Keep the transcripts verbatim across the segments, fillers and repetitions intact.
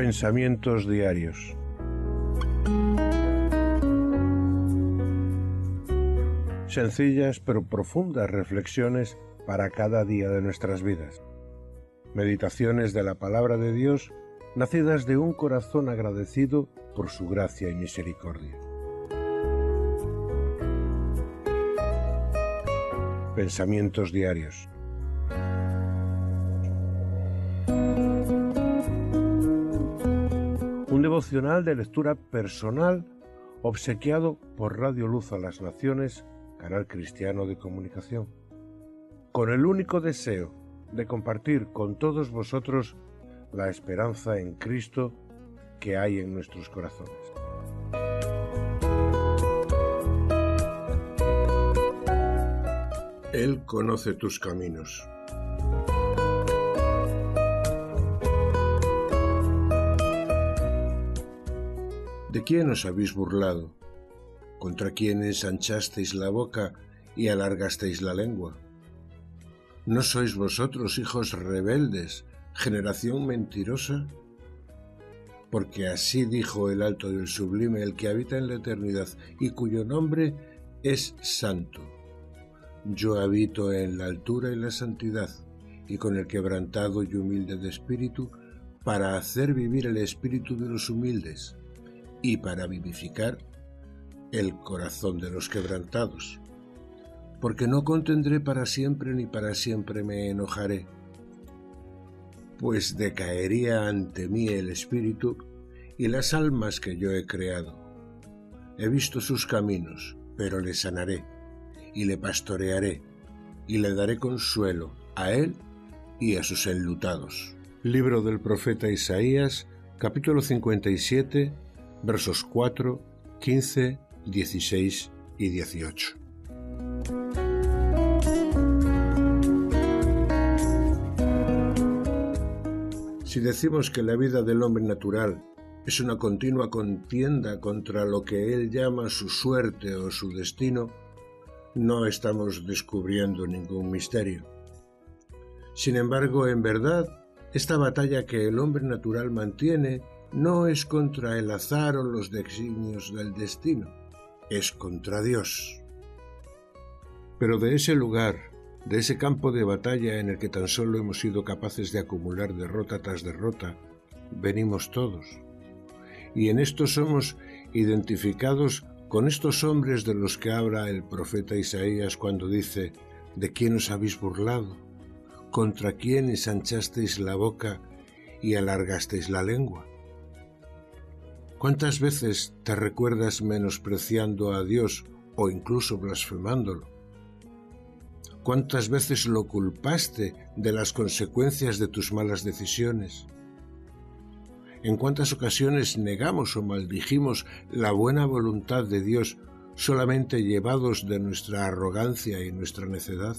Pensamientos diarios. Sencillas pero profundas reflexiones para cada día de nuestras vidas. Meditaciones de la palabra de Dios, nacidas de un corazón agradecido por su gracia y misericordia. Pensamientos diarios. Un devocional de lectura personal obsequiado por Radio Luz a las Naciones, canal cristiano de comunicación, con el único deseo de compartir con todos vosotros la esperanza en Cristo que hay en nuestros corazones. Él conoce tus caminos. ¿De quién os habéis burlado? ¿Contra quién ensanchasteis la boca y alargasteis la lengua? ¿No sois vosotros hijos rebeldes, generación mentirosa? Porque así dijo el alto y el sublime, el que habita en la eternidad y cuyo nombre es santo. Yo habito en la altura y la santidad, y con el quebrantado y humilde de espíritu, para hacer vivir el espíritu de los humildes, y para vivificar el corazón de los quebrantados. Porque no contendré para siempre, ni para siempre me enojaré, pues decaería ante mí el espíritu y las almas que yo he creado. He visto sus caminos, pero le sanaré, y le pastorearé, y le daré consuelo a él y a sus enlutados. Libro del profeta Isaías, capítulo cincuenta y siete, versos cuatro, quince, dieciséis y dieciocho. Si decimos que la vida del hombre natural es una continua contienda contra lo que él llama su suerte o su destino, no estamos descubriendo ningún misterio. Sin embargo, en verdad, esta batalla que el hombre natural mantiene no es contra el azar o los designios del destino, es contra Dios. Pero de ese lugar, de ese campo de batalla en el que tan solo hemos sido capaces de acumular derrota tras derrota, venimos todos. Y en esto somos identificados con estos hombres de los que habla el profeta Isaías cuando dice: ¿de quién os habéis burlado? ¿Contra quién ensanchasteis la boca y alargasteis la lengua? ¿Cuántas veces te recuerdas menospreciando a Dios o incluso blasfemándolo? ¿Cuántas veces lo culpaste de las consecuencias de tus malas decisiones? ¿En cuántas ocasiones negamos o maldijimos la buena voluntad de Dios solamente llevados de nuestra arrogancia y nuestra necedad?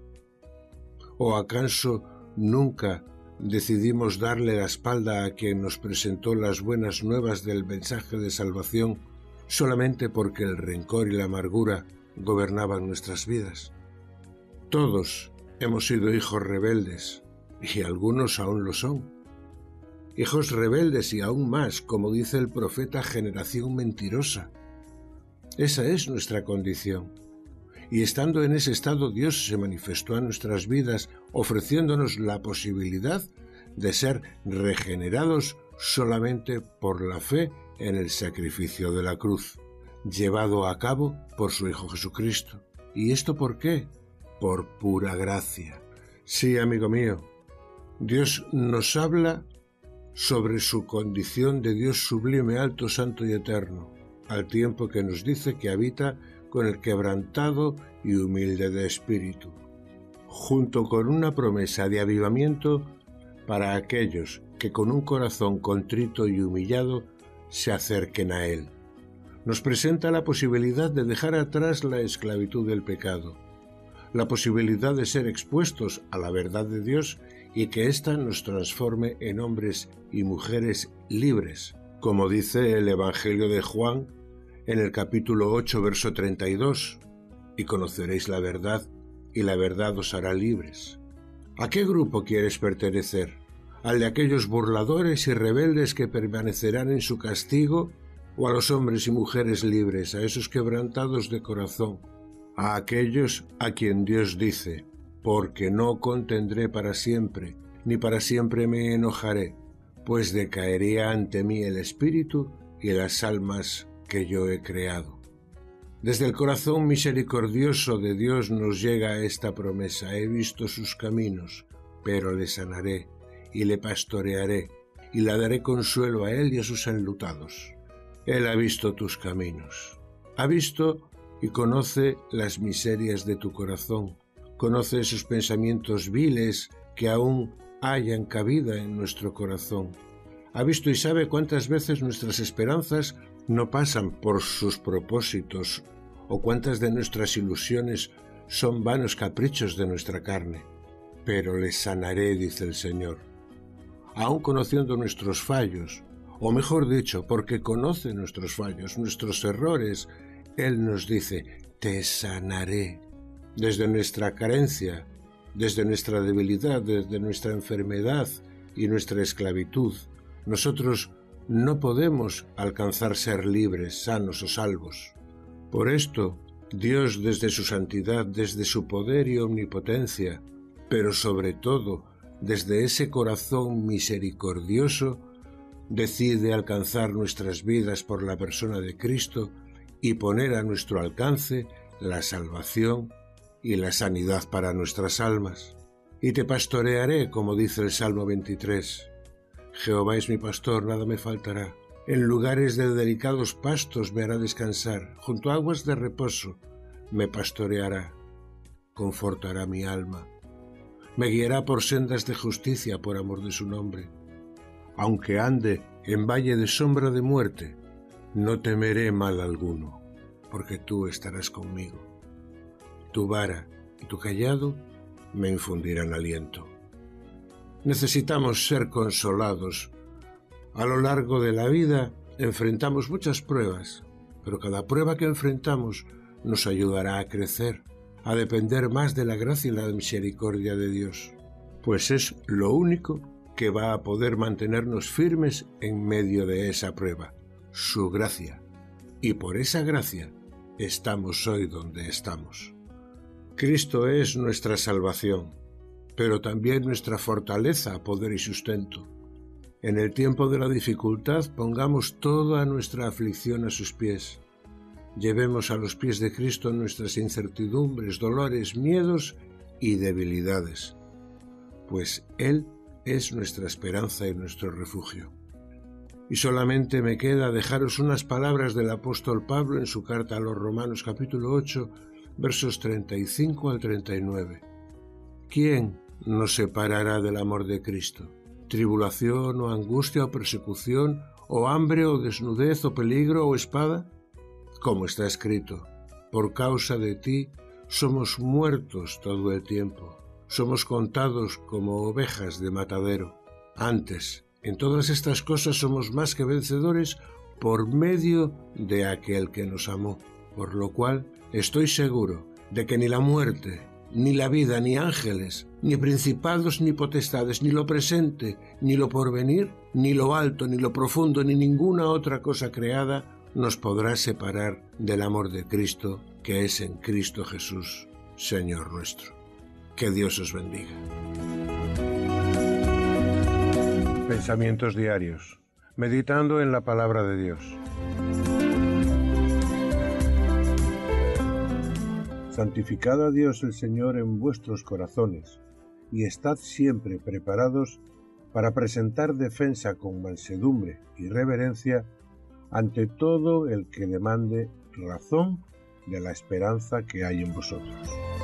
¿O acaso nunca decidimos darle la espalda a quien nos presentó las buenas nuevas del mensaje de salvación solamente porque el rencor y la amargura gobernaban nuestras vidas? Todos hemos sido hijos rebeldes, y algunos aún lo son. Hijos rebeldes y aún más, como dice el profeta, generación mentirosa. Esa es nuestra condición. Y estando en ese estado, Dios se manifestó a nuestras vidas, ofreciéndonos la posibilidad de ser regenerados solamente por la fe en el sacrificio de la cruz, llevado a cabo por su Hijo Jesucristo. ¿Y esto por qué? Por pura gracia. Sí, amigo mío, Dios nos habla sobre su condición de Dios sublime, alto, santo y eterno, al tiempo que nos dice que habita con el quebrantado y humilde de espíritu, junto con una promesa de avivamiento para aquellos que con un corazón contrito y humillado se acerquen a Él. Nos presenta la posibilidad de dejar atrás la esclavitud del pecado, la posibilidad de ser expuestos a la verdad de Dios y que ésta nos transforme en hombres y mujeres libres, como dice el Evangelio de Juan en el capítulo ocho, verso treinta y dos, y conoceréis la verdad, y la verdad os hará libres. ¿A qué grupo quieres pertenecer? al de aquellos burladores y rebeldes que permanecerán en su castigo, o a los hombres y mujeres libres, a esos quebrantados de corazón, a aquellos a quien Dios dice, porque no contendré para siempre, ni para siempre me enojaré, pues decaería ante mí el espíritu y las almas que yo he creado. Desde el corazón misericordioso de Dios nos llega esta promesa: he visto sus caminos, pero le sanaré, y le pastorearé, y le daré consuelo a él y a sus enlutados. Él ha visto tus caminos, ha visto y conoce las miserias de tu corazón, conoce esos pensamientos viles que aún hayan cabida en nuestro corazón. Ha visto y sabe cuántas veces nuestras esperanzas no pasan por sus propósitos, o cuántas de nuestras ilusiones son vanos caprichos de nuestra carne. Pero les sanaré, dice el Señor. Aún conociendo nuestros fallos, o mejor dicho, porque conoce nuestros fallos, nuestros errores, Él nos dice, te sanaré. Desde nuestra carencia, desde nuestra debilidad, desde nuestra enfermedad y nuestra esclavitud, nosotros no podemos alcanzar ser libres, sanos o salvos. Por esto, Dios desde su santidad, desde su poder y omnipotencia, pero sobre todo desde ese corazón misericordioso, decide alcanzar nuestras vidas por la persona de Cristo y poner a nuestro alcance la salvación y la sanidad para nuestras almas. Y te pastorearé, como dice el Salmo veintitrés. Jehová es mi pastor, nada me faltará. En lugares de delicados pastos me hará descansar, junto a aguas de reposo me pastoreará, confortará mi alma. Me guiará por sendas de justicia por amor de su nombre. Aunque ande en valle de sombra de muerte, no temeré mal alguno, porque tú estarás conmigo. Tu vara y tu cayado me infundirán aliento. Necesitamos ser consolados. A lo largo de la vida enfrentamos muchas pruebas, pero cada prueba que enfrentamos nos ayudará a crecer, a depender más de la gracia y la misericordia de Dios, pues es lo único que va a poder mantenernos firmes en medio de esa prueba, su gracia. Y por esa gracia estamos hoy donde estamos. Cristo es nuestra salvación, pero también nuestra fortaleza, poder y sustento. En el tiempo de la dificultad pongamos toda nuestra aflicción a sus pies. Llevemos a los pies de Cristo nuestras incertidumbres, dolores, miedos y debilidades, pues Él es nuestra esperanza y nuestro refugio. Y solamente me queda dejaros unas palabras del apóstol Pablo en su carta a los Romanos capítulo ocho, versos treinta y cinco al treinta y nueve. ¿Quién nos separará del amor de Cristo? ¿Tribulación o angustia o persecución, o hambre o desnudez o peligro o espada? Como está escrito, por causa de ti somos muertos todo el tiempo, somos contados como ovejas de matadero. Antes, en todas estas cosas somos más que vencedores por medio de aquel que nos amó, por lo cual estoy seguro de que ni la muerte, ni la vida, ni ángeles, ni principados, ni potestades, ni lo presente, ni lo porvenir, ni lo alto, ni lo profundo, ni ninguna otra cosa creada nos podrá separar del amor de Cristo, que es en Cristo Jesús, Señor nuestro. Que Dios os bendiga. Pensamientos diarios, meditando en la palabra de Dios. Santificad a Dios el Señor en vuestros corazones, y estad siempre preparados para presentar defensa con mansedumbre y reverencia ante todo el que demande razón de la esperanza que hay en vosotros.